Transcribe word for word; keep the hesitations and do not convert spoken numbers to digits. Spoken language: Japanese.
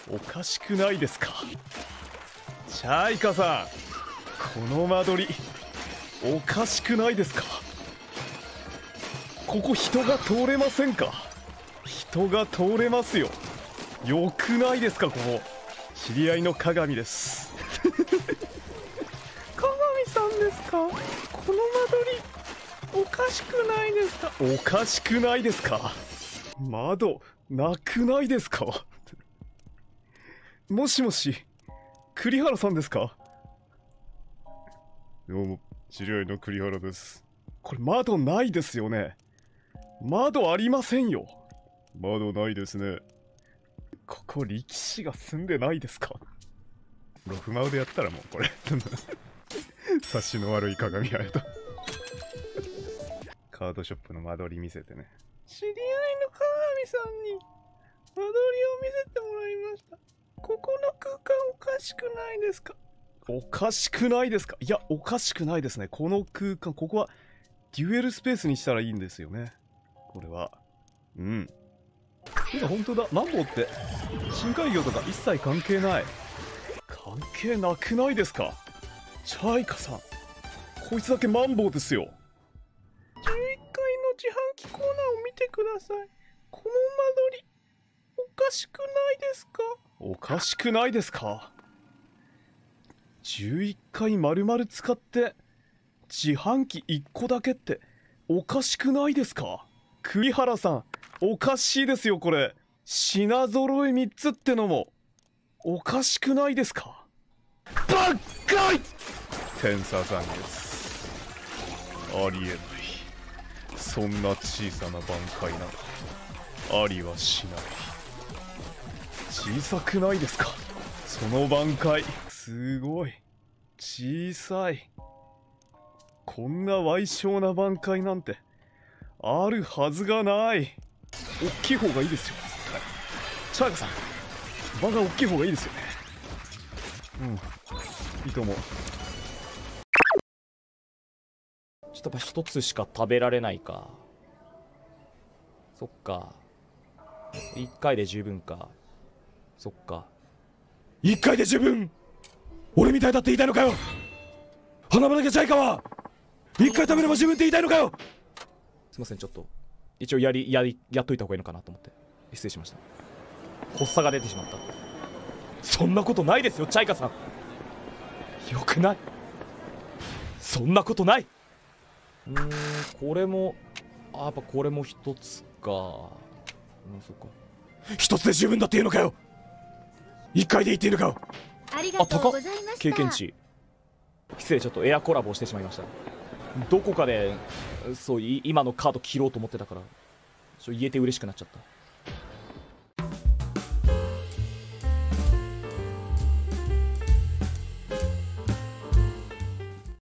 おかしくないですか。チャイカさん、この間取りおかしくないですか。ここ人が通れませんか。人が通れますよ。よくないですか。ここ知り合いの鏡です鏡さんですか。この間取りおかしくないですか。おかしくないですか。窓なくないですかもしもし、栗原さんですか。どうも、知り合いの栗原です。これ窓ないですよね。窓ありませんよ。窓ないですね。ここ力士が住んでないですか。ロフマウでやったらもうこれ察しの悪い鏡やるとカードショップの間取り見せてね。知り合いの鏡さんに間取りを見せてもらいました。ここの空間おかしくないですか。おかしくないですか。いや、おかしくないですね。この空間、ここはデュエルスペースにしたらいいんですよね。これは。うん。いや、本当だ。マンボウって深海魚とか一切関係ない。関係なくないですか。チャイカさん、こいつだけマンボウですよ。じゅういっかいの自販機コーナーを見てください。この間取りおかしくないですか。おかしくないですか。じゅういっかい丸々使って自販機いっこだけっておかしくないですか。栗原さん、おかしいですよ。これ品揃えみっつってのもおかしくないですか。ばっかい天差さんです。ありえない。そんな小さな挽回などありはしない。小さくないですか。その挽回すごい小さい。こんな矮小な挽回なんてあるはずがない。大きい方がいいですよ絶対。チャーカさん、場が大きい方がいいですよね。うん、いいと思う。 ちょっとやっぱ一つしか食べられないか。そっか、いっかいで十分か。そっか、いっかいで十分。俺みたいだって言いたいのかよ。花畑チャイカはいっかい食べれば十分って言いたいのかよ。すいません、ちょっと一応やりやりやっといた方がいいのかなと思って失礼しました。発作が出てしまった。そんなことないですよチャイカさん。よくない。そんなことない。うーん、これもあ、やっぱこれも一つか。うん、そっか、一つで十分だっていうのかよ。一回で言っていいのかよ。 ありがとうございました。 経験値失礼、ちょっとエアコラボをしてしまいました。どこかでそうい今のカード切ろうと思ってたからちょ言えて嬉しくなっちゃった。